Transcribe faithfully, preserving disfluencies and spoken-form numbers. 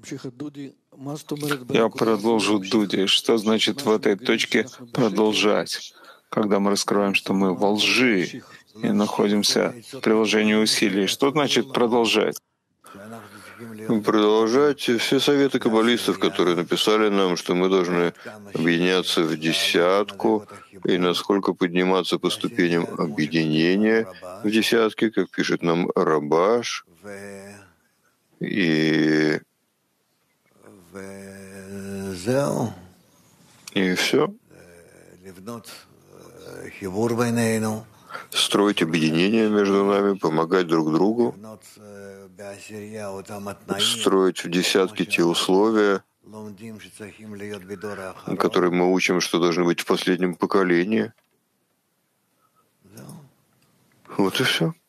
Я продолжу Дуди. Что значит в этой точке продолжать, когда мы раскрываем, что мы во лжи и находимся в приложении усилий? Что значит продолжать? Продолжать все советы каббалистов, которые написали нам, что мы должны объединяться в десятку, и насколько подниматься по ступеням объединения в десятке, как пишет нам Рабаш, и, и все. Строить объединение между нами, помогать друг другу, строить в десятке те условия, которые мы учим, что должны быть в последнем поколении. Вот и все.